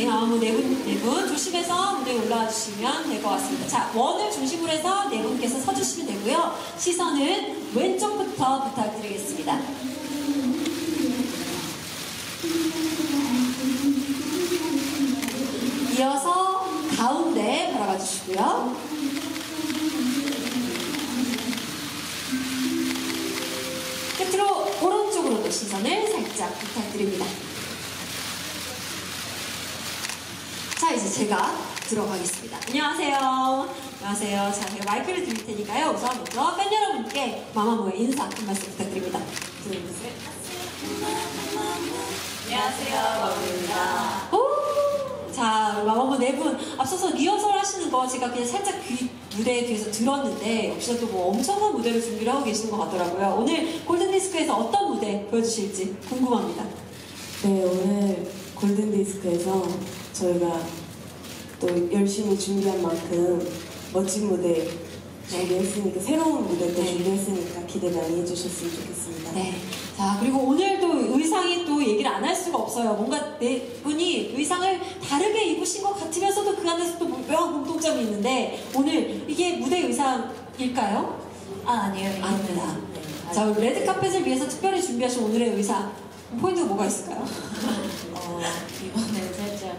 우리 마마무 네 분 조심해서 무대에 올라와 주시면 될 것 같습니다. 자, 원을 중심으로 해서 네 분께서 서주시면 되고요. 시선은 왼쪽부터 부탁드리겠습니다. 이어서 가운데 바라봐 주시고요. 끝으로 오른쪽으로도 시선을 살짝 부탁드립니다. 자, 이제 제가 들어가겠습니다. 안녕하세요. 안녕하세요. 자, 제가 마이크를 드릴 테니까요. 우선 먼저 팬 여러분께 마마무의 인사 한 말씀 부탁드립니다. 안녕하세요, 마마무입니다. 자, 마마무 네 분 앞서서 리허설 하시는 거 제가 그냥 살짝 무대 뒤에서 들었는데 역시나 또 뭐 엄청난 무대를 준비를 하고 계시는 것 같더라고요. 오늘 골든디스크에서 어떤 무대 보여주실지 궁금합니다. 네, 오늘 골든디스크에서 저희가 또 열심히 준비한 만큼 멋진 무대 준비했으니까, 새로운 무대도 준비했으니까 기대 많이 해주셨으면 좋겠습니다. 네. 자, 그리고 오늘 또 의상이 또 얘기를 안 할 수가 없어요. 뭔가 네 분이 의상을 다르게 입으신 것 같으면서도 그 안에서 또 묘한 공통점이 있는데 오늘 이게 무대 의상일까요? 아니에요. 아닙니다. 자, 레드 카펫을 위해서 특별히 준비하신 오늘의 의상 포인트가 뭐가 있을까요? 이번엔 살짝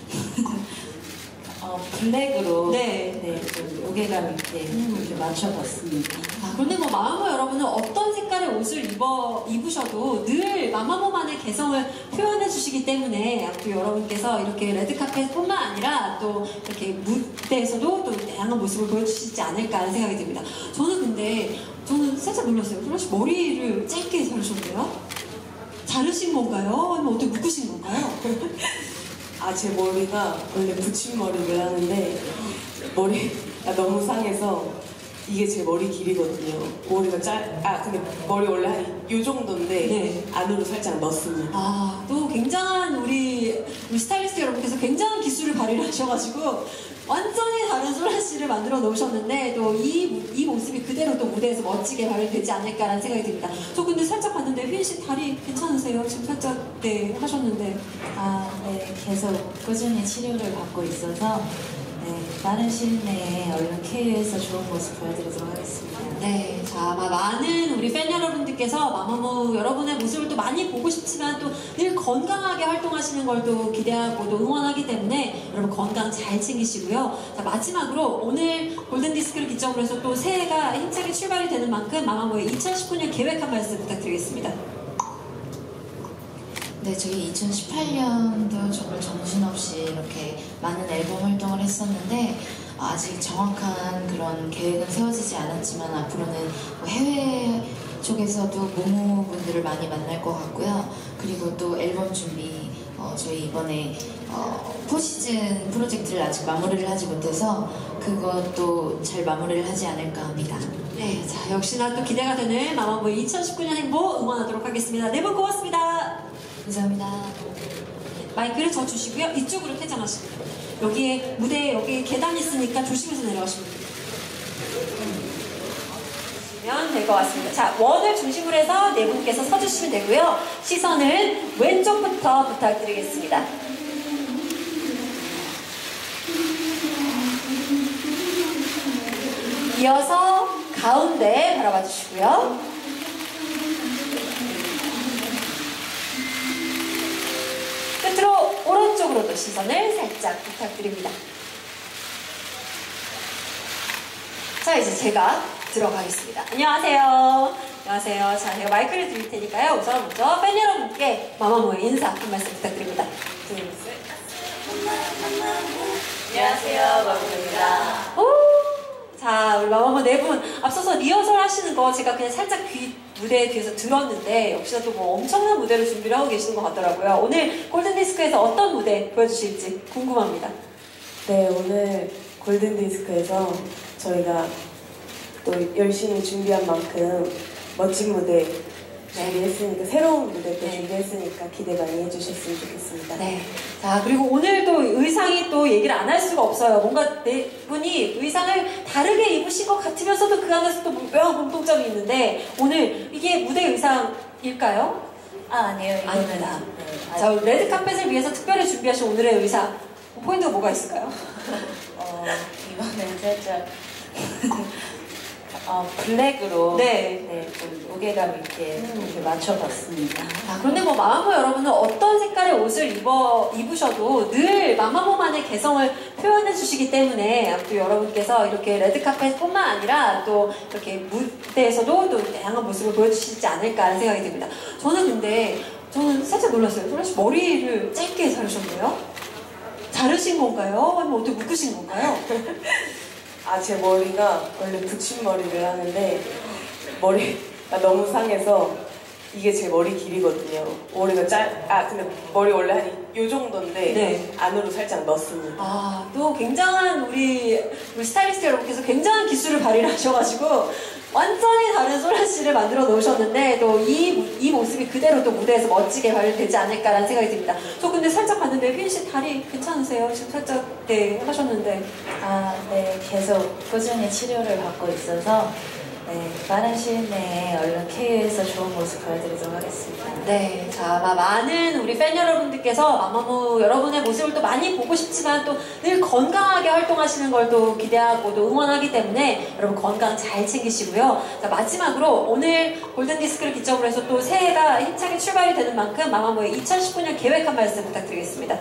블랙으로 네. 좀 무게감 있게 이렇게 맞춰봤습니다. 아, 그런데 뭐 마마무 여러분은 어떤 색깔의 옷을 입으셔도 늘 마마무만의 개성을 표현해 주시기 때문에 앞으로 여러분께서 이렇게 레드카펫뿐만 아니라 또 이렇게 무대에서도 또 다양한 모습을 보여주시지 않을까 하는 생각이 듭니다. 저는 살짝 놀랐어요. 플러시 머리를 짧게 자르셨네요? 자르신 건가요? 아니면 어떻게 묶으신 건가요? 제 머리가 원래 붙임머리를 하는데 머리가 너무 상해서 이게 제 머리 길이거든요. 머리가 근데 머리 원래 한 요 정도인데 네. 안으로 살짝 넣습니다. 아, 또 굉장한 우리 스타일리스트 여러분께서 굉장한 기술을 발휘를 하셔가지고 완전히 다른 솔라씨를 만들어 놓으셨는데 또 이 모습이 그대로 또 무대에서 멋지게 발휘되지 않을까라는 생각이 듭니다. 저 근데 살짝 봤는데 휘인씨 다리 괜찮으세요? 지금 살짝 하셨는데. 네, 계속 꾸준히 치료를 받고 있어서 빠른 시일 내에 얼른 KU에서 좋은 모습 보여드리도록 하겠습니다. 네, 자, 많은 우리 팬 여러분들께서 마마무 여러분의 모습을 또 많이 보고 싶지만 또 늘 건강하게 활동하시는 걸 또 기대하고 또 응원하기 때문에 여러분 건강 잘 챙기시고요. 자, 마지막으로 오늘 골든디스크를 기점으로 해서 또 새해가 힘차게 출발이 되는 만큼 마마무의 2019년 계획 한 말씀 부탁드리겠습니다. 네, 저희 2018년도 정말 정신없이 이렇게 많은 앨범 활동을 했었는데 아직 정확한 그런 계획은 세워지지 않았지만 앞으로는 뭐 해외 쪽에서도 모모분들을 많이 만날 것 같고요. 그리고 또 앨범 준비, 저희 이번에 포시즌 프로젝트를 아직 마무리를 하지 못해서 그것도 잘 마무리를 하지 않을까 합니다. 네, 자, 역시나 또 기대가 되는 마마무의 2019년 행보 응원하도록 하겠습니다. 네 분 고맙습니다. 감사합니다. 마이크를 저 주시고요. 이쪽으로 퇴장하시고요. 여기에 무대에 여기 계단 있으니까 조심해서 내려가시면 될 것 같습니다. 자, 원을 중심으로 해서 네 분께서 서주시면 되고요. 시선은 왼쪽부터 부탁드리겠습니다. 이어서 가운데 바라봐 주시고요. 끝으로 오른쪽으로도 시선을 살짝 부탁드립니다. 자, 이제 제가 들어가겠습니다. 안녕하세요. 안녕하세요. 자, 제가 마이크를 드릴 테니까요. 우선 먼저 팬 여러분께 마마무의 인사 한 말씀 부탁드립니다. 안녕하세요, 마마무입니다. 자, 우리 마마무 네 분 앞서서 리허설 하시는 거 제가 그냥 살짝 무대 뒤에서 들었는데 역시나 또 뭐 엄청난 무대를 준비를 하고 계시는 것 같더라고요. 오늘 골든디스크에서 어떤 무대 보여주실지 궁금합니다. 네, 오늘 골든디스크에서 저희가 또 열심히 준비한 만큼 멋진 무대 준비했으니까, 새로운 무대도 준비했으니까 기대 많이 해주셨으면 좋겠습니다. 네. 자, 그리고 오늘 또 의상이 또 얘기를 안 할 수가 없어요. 뭔가 네 분이 의상을 다르게 입으신 것 같으면서도 그 안에서 또 묘한 공통점이 있는데 오늘 이게 무대 의상일까요? 아니에요. 아닙니다. 자, 레드 카펫을 위해서 특별히 준비하신 오늘의 의상 포인트가 뭐가 있을까요? 이번엔 살짝 블랙으로 네. 좀 무게감 있게 이렇게 맞춰봤습니다. 자, 그런데 뭐 마마무 여러분은 어떤 색깔의 옷을 입으셔도 늘 마마무만의 개성을 표현해 주시기 때문에 또 여러분께서 이렇게 레드카펫뿐만 아니라 또 이렇게 무대에서도 또 다양한 모습을 보여주시지 않을까 하는 생각이 듭니다. 저는 살짝 놀랐어요. 솔라씨 머리를 짧게 자르셨네요? 자르신 건가요? 아니면 어떻게 묶으신 건가요? 아, 제 머리가 원래 붙임머리를 하는데 머리가 너무 상해서 이게 제 머리 길이거든요. 머리가 근데 머리 원래 한 요 정도인데 네. 안으로 살짝 넣습니다. 아, 또 굉장한 우리 스타일리스트 여러분께서 굉장한 기술을 발휘를 하셔가지고 완전히 다른 소라 씨를 만들어 놓으셨는데 또 이 모습이 그대로 또 무대에서 멋지게 발휘되지 않을까라는 생각이 듭니다. 저 근데 살짝 봤는데 휘인 씨 다리 괜찮으세요? 지금 살짝 하셨는데. 네, 계속 꾸준히 치료를 받고 있어서 빠른 시일 내에 얼른 KU에서 좋은 모습 보여드리도록 하겠습니다. 네, 자, 많은 우리 팬 여러분들께서 마마무 여러분의 모습을 또 많이 보고 싶지만 또 늘 건강하게 활동하시는 걸 또 기대하고 또 응원하기 때문에 여러분 건강 잘 챙기시고요. 자, 마지막으로 오늘 골든디스크를 기점으로 해서 또 새해가 힘차게 출발이 되는 만큼 마마무의 2019년 계획 한 말씀 부탁드리겠습니다.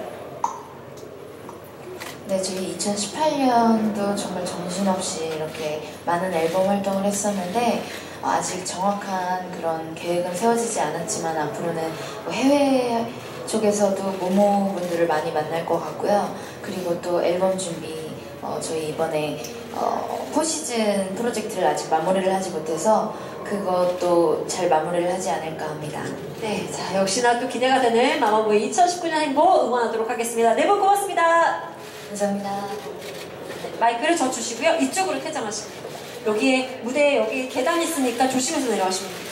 네, 저희 2018년도 정말 정신없이 이렇게 많은 앨범 활동을 했었는데 아직 정확한 그런 계획은 세워지지 않았지만 앞으로는 뭐 해외 쪽에서도 모모분들을 많이 만날 것 같고요. 그리고 또 앨범 준비, 저희 이번에 포시즌 프로젝트를 아직 마무리를 하지 못해서 그것도 잘 마무리를 하지 않을까 합니다. 네, 자, 역시나 또 기대가 되는 마마무의 2019년 행보 응원하도록 하겠습니다. 네 분 고맙습니다. 감사합니다. 네, 마이크를 저 주시고요. 이쪽으로 퇴장하시면 됩니다. 여기에 무대에 여기 계단 있으니까 조심해서 내려가시면 됩니다.